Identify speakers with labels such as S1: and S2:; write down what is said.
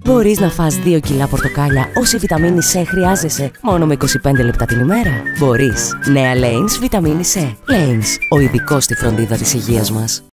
S1: Μπορείς να φας 2 κιλά πορτοκάλια όση βιταμίνη C χρειάζεσαι μόνο με 25 λεπτά την ημέρα. Μπορείς. Νέα Lane's Βιταμίνη C. Lane's, ο ειδικός στη φροντίδα της υγείας μας.